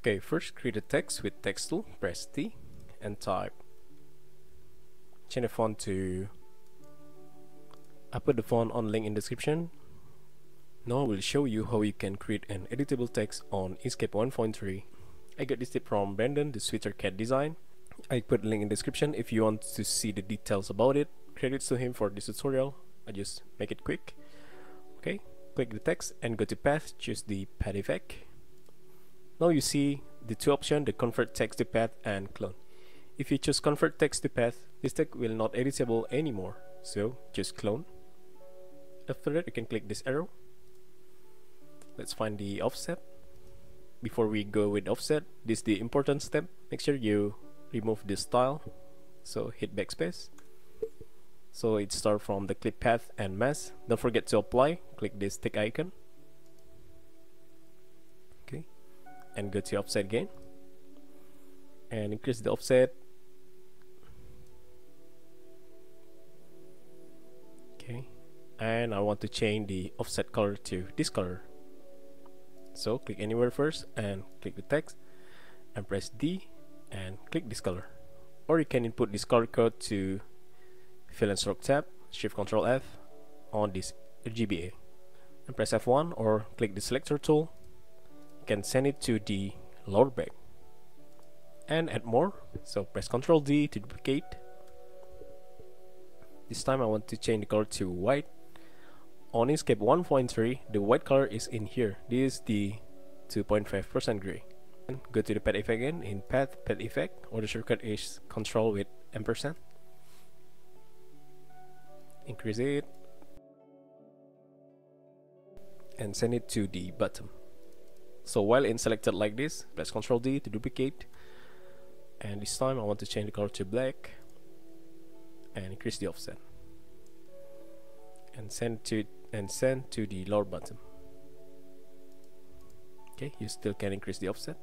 Okay, first create a text with text tool, press T and type. Change the font to, I put the font on link in description. Now I will show you how you can create an editable text on Inkscape 1.3. I got this tip from Brandon, the Sweater Cat design. I put the link in description if you want to see the details about it. Credits to him for this tutorial. I just make it quick. Okay, click the text and go to path, choose the path effect. Now you see the two options, the convert text to path and clone. If you choose convert text to path, this text will not editable anymore, so just clone. After that you can click this arrow. Let's find the offset. Before we go with offset, this is the important step. Make sure you remove this style, so hit backspace. So it starts from the clip path and mask. Don't forget to apply. Click this tick icon. Okay, and go to offset again and increase the offset. Okay, and I want to change the offset color to this color. So click anywhere first and click the text and press D and click this color. Or you can input this color code to fill and stroke tab, Shift Ctrl F on this RGBA and press F1 or click the selector tool. You can send it to the lower back and add more, so press Ctrl D to duplicate. This time I want to change the color to white. On Inkscape 1.3 the white color is in here. This is the 2.5% gray. And go to the path effect again in path effect, or the shortcut is Ctrl with ampersand. Increase it and send it to the bottom. So while in selected like this, press Ctrl D to duplicate, and this time I want to change the color to black and increase the offset and send to the lower bottom. Okay, you still can increase the offset.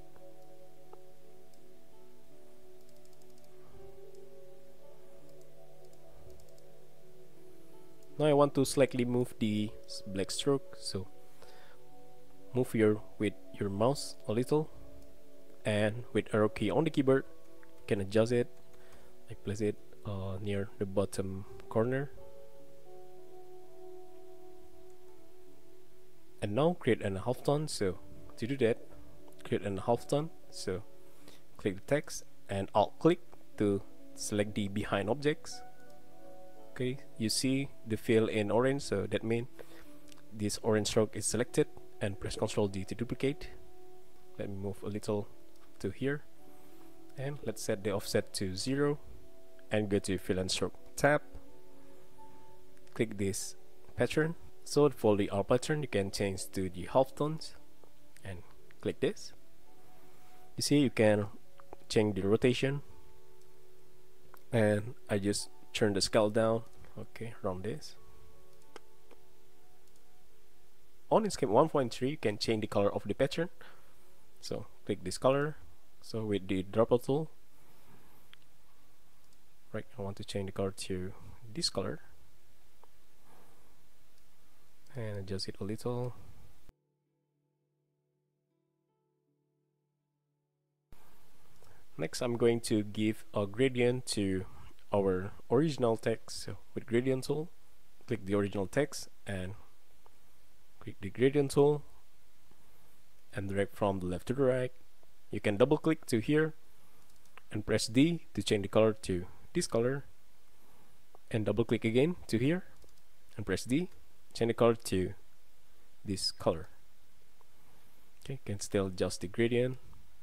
Now I want to slightly move the black stroke, so move with your mouse a little, and with arrow key on the keyboard you can adjust it. I place it near the bottom corner. And now create a halftone. So to do that, create a halftone. So click the text and alt click to select the behind objects. Okay, you see the fill in orange, so that means this orange stroke is selected, and press Ctrl D to duplicate. Let me move a little to here, and let's set the offset to 0 and go to fill and stroke tab. Click this pattern. So for the R pattern you can change to the halftones and click this. You see you can change the rotation, and I just turn the scale down, okay, around this. On Inkscape 1.3 you can change the color of the pattern, so click this color. So with the dropper tool, right, I want to change the color to this color and adjust it a little. Next I'm going to give a gradient to our original text. So with gradient tool, click the original text and click the gradient tool and drag from the left to the right. You can double click to here and press D to change the color to this color, and double click again to here and press D, change the color to this color. Okay, you can still adjust the gradient.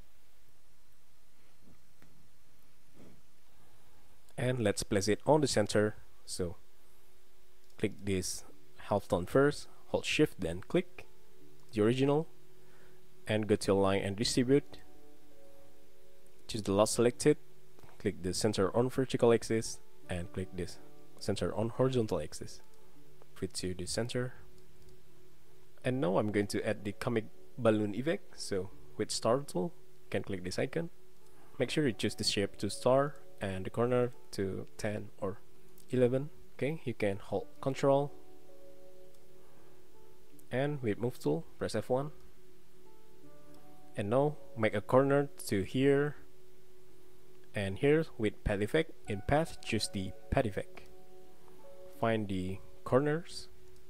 And let's place it on the center. So click this halftone first, hold shift, then click the original and go to align and distribute. Choose the last selected, click the center on vertical axis and click this center on horizontal axis. Fit to the center. And now I'm going to add the comic balloon effect. So with star tool, you can click this icon. Make sure you choose the shape to star and the corner to 10 or 11. Okay, you can hold Ctrl and with move tool press F1 And now make a corner to here and here with path effect. In path, choose the path effect. Find the corners,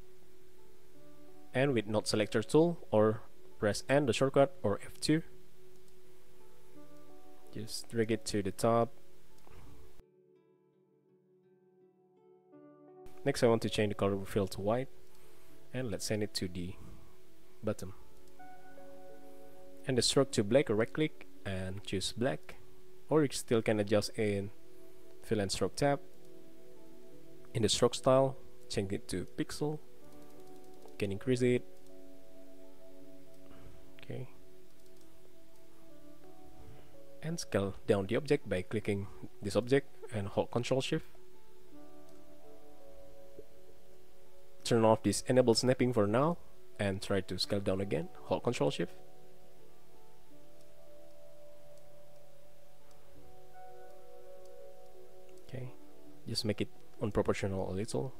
and with node selector tool, or press N the shortcut, or F2, just drag it to the top. Next I want to change the color fill to white, and let's send it to the bottom. And the stroke to black, or right click and choose black, or you still can adjust in fill and stroke tab. In the stroke style, change it to pixel, you can increase it, okay, and scale down the object by clicking this object and hold Ctrl Shift. Turn off this enable snapping for now and try to scale down again, hold Ctrl Shift. Okay, just make it unproportional a little.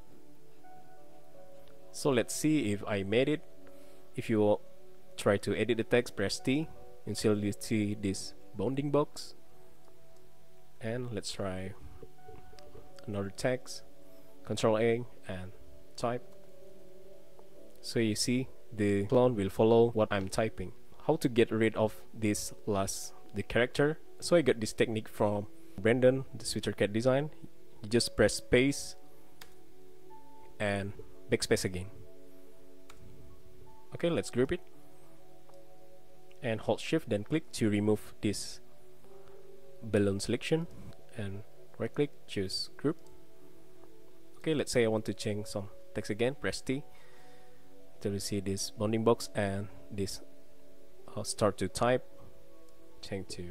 So let's see if I made it. If you try to edit the text, press T until you see this bounding box. And let's try another text, Ctrl A and type. So you see the clone will follow what I'm typing. How to get rid of this the character? So I got this technique from Brandon, the SwitcherCat design. You just press space and backspace again. Okay, let's group it and hold shift, then click to remove this balloon selection, and right click, choose group. Okay, let's say I want to change some text again, press T till you see this bounding box and this start to type, change to,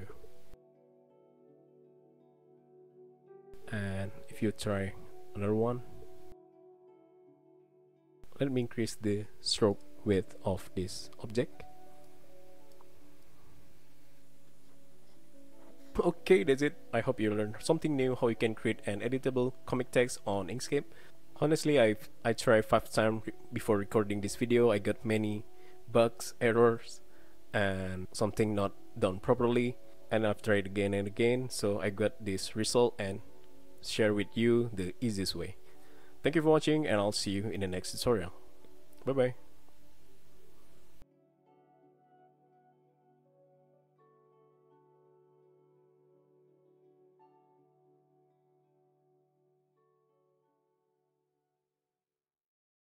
and if you try another one, let me increase the stroke width of this object. Okay, that's it. I hope you learned something new, how you can create an editable comic text on Inkscape. Honestly, I tried 5 times before recording this video. I got many bugs, errors, and something not done properly, and I've tried again and again, so I got this result and share with you the easiest way. Thank you for watching, and I'll see you in the next tutorial. Bye bye.